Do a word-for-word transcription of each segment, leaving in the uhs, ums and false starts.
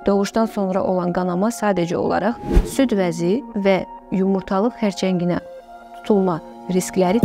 Doğuşdan sonra olan qanama sadəcə olaraq süd vəzi və yumurtalıq xərçənginə tutulma riskləri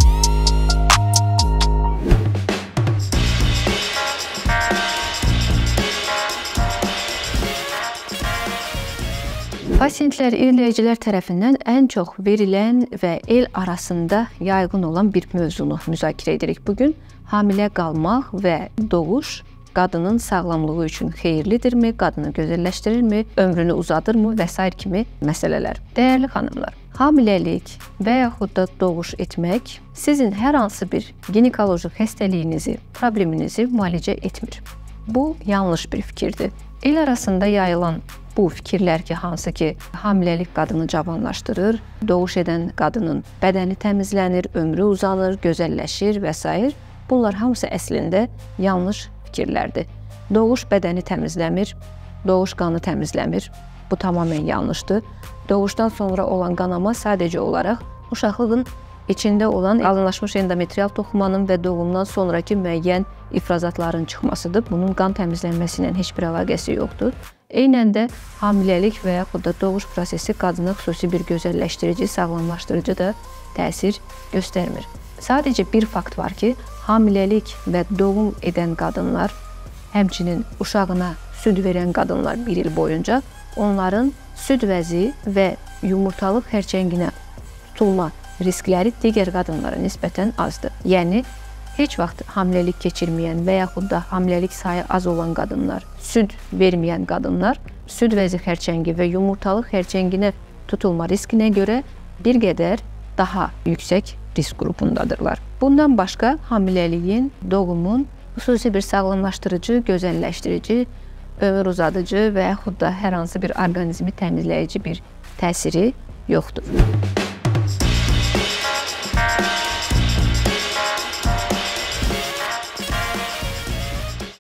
Pasientlər, izləyicilər tərəfindən ən çox verilən və el arasında yaygın olan bir mövzunu müzakirə edirik bugün. Hamilə qalmaq və doğuş qadının sağlamlığı üçün xeyirlidirmi, qadını gözəlləşdirirmi, ömrünü uzadırmı və s. kimi məsələlər. Dəyərli xanımlar, hamiləlik və yaxud da doğuş etmək sizin hər hansı bir ginekoloji xəstəliyinizi, probleminizi müalicə etmir. Bu yanlış bir fikirdir. El arasında yayılan bu fikirlər ki, hansı ki, hamiləlik qadını cavanlaşdırır, doğuş edən qadının bədəni təmizlənir, ömrü uzanır, gözəlləşir və s. Bunlar hamısı əslində yanlış fikirlərdir. Doğuş bədəni təmizləmir, doğuş qanı təmizləmir. Bu tamamilə yanlışdır. Doğuşdan sonra olan qanama sadəcə olaraq uşaqlığın içində olan qalınlaşmış endometrial toxumanın və doğumdan sonraki müəyyən ifrazatların çıxmasıdır. Bunun qan təmizlənməsi ilə heç bir əlaqəsi yoxdur. Eynən də hamiləlik və yaxud da doğuş prosesi qadına xüsusi bir gözəlləşdirici, sağlamlaşdırıcı da təsir göstərmir. Sadəcə bir fakt var ki, hamiləlik və doğum edən qadınlar, həmçinin uşağına süd verən qadınlar bir il boyunca onların süd vəzi və yumurtalıq xərçənginə tutulma riskləri digər qadınlara nisbətən azdır. Yəni, heç vaxt hamiləlik keçirməyən və yaxud da hamiləlik sayı az olan qadınlar, süd verməyən qadınlar, süd vəzi xərçəngi və yumurtalıq xərçənginə tutulma riskinə görə bir qədər daha yüksək risk qrupundadırlar. Bundan başqa, hamiləliyin, doğumun xüsusi bir sağlamlaşdırıcı, gözəlləşdirici, ömür uzadıcı və yaxud da hər hansı bir orqanizmi təmizləyici bir təsiri yoxdur.